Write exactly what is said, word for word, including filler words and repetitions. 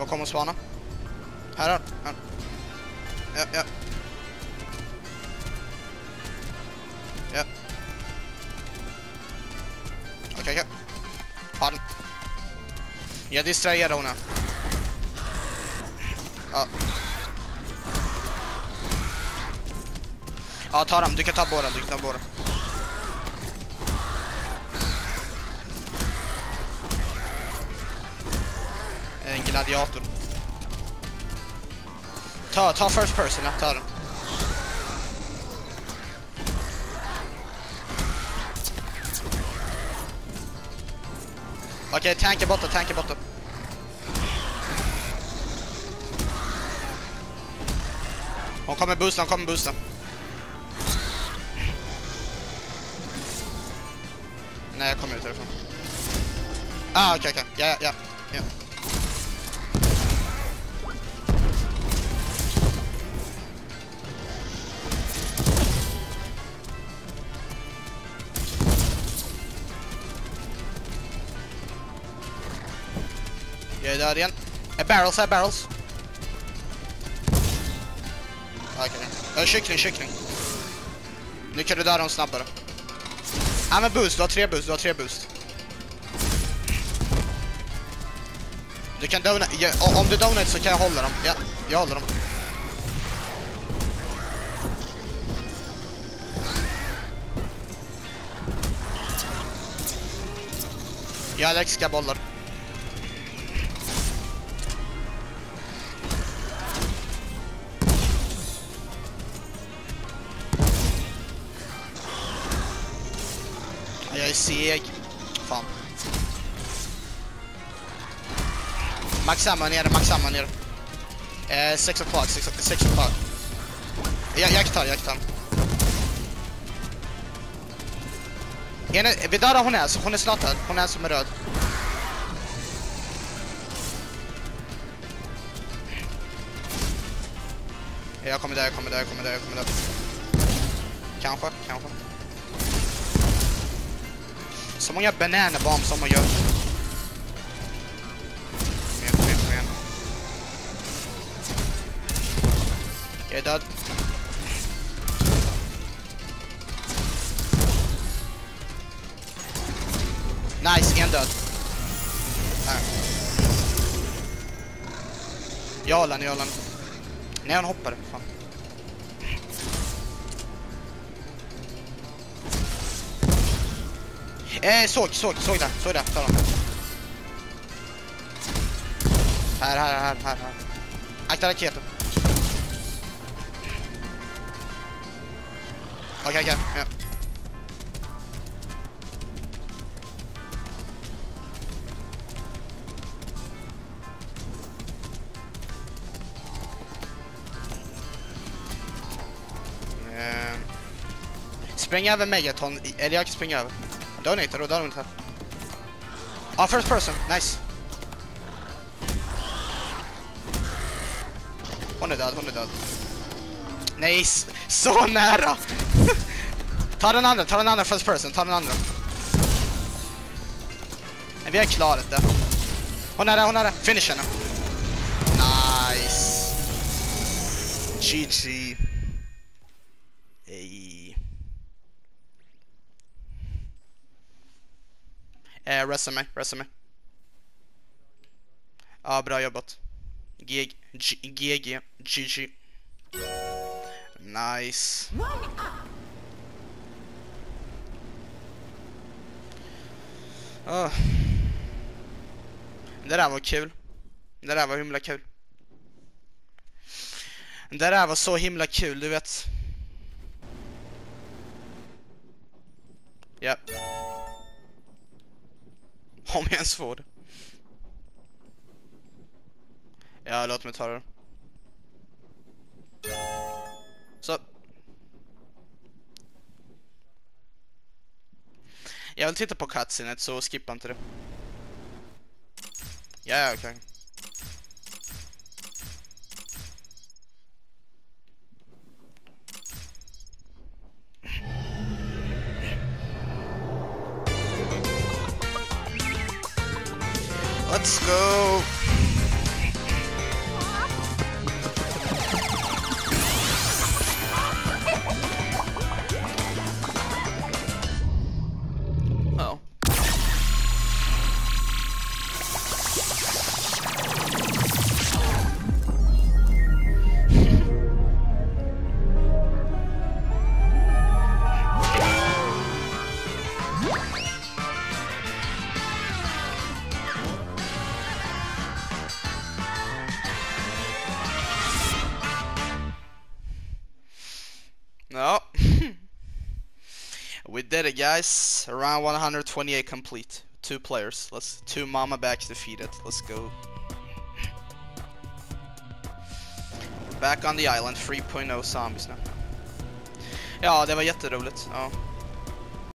Vad kommer spana? Här, här, här. Ja, ja. Ja. Okej, okay, okej. Okay. Har den. Jag distraherar hon här. Ja. Ja, ta dem. Du kan ta båda. Du kan ta båda. En gladiator. Ta, ta first person, ja. Ta den. Okej, okay, tanka borta, tanka borta. Hon kommer boosta, hon kommer boosta. Nej, jag kommer ut härifrån. Ah, okej, okay, okej. Okay. Ja, ja, ja. Jag är död igen. Är barrels, är barrels. Okej. Okay. Kyckling, kyckling. Nu kan du döda dem snabbare. Ja, men boost, du har tre boost, du har tre boost. Du kan dona, ja, om du donar så kan jag hålla dem. Ja, jag håller dem. Jag har elektriska bollar. Jag är seg. Fan. Max samma nere, max samma nere. Eh, sex o'clock, sex, sex o'clock. Jag, jag tar, jag tar. Vi dödar hon är, så hon är snart här. Hon är som är röd. Jag kommer där, jag kommer där, jag kommer där, jag kommer där. Kanske, kanske. Så många banana bombs som man gör. Kom igen, kom igen. Jag är död. Nice, en död. Här. Jag håller den, jag håller den. Nej, han hoppade. Fan. Eh, såg, såg, såg där, såg där, ta dem. Här, här, här, här, här. Akta raketen. Okej, okej, ja. Eh, spräng över Megaton, eller jag kan springa över. Donate, då donate här. Ah, first person, nice. Hon är död, hon är död. Nice, så nära. Ta den andra, ta den andra first person, ta den andra. Men vi har klarat det. Hon är där, hon är där. Finish henne. Nice. G G. Hey. Eh, resta mig, resta mig. Ja, ah, bra jobbat. G G G G G G. Nice. Oh. Det där var kul. Det där var himla kul. Det där var så himla kul, du vet. Ja. Om jag ens får det. Ja, låt mig ta det. Så. Jag vill titta på cutscenet, så skippa inte det. Ja, okej. Okay. Let's go. did it, guys. Round one hundred twenty-eight complete. Two players. Let's two Mamabacks defeated. Let's go. Back on the island. three point oh zombies nu. Ja, det var jätteroligt. Ja.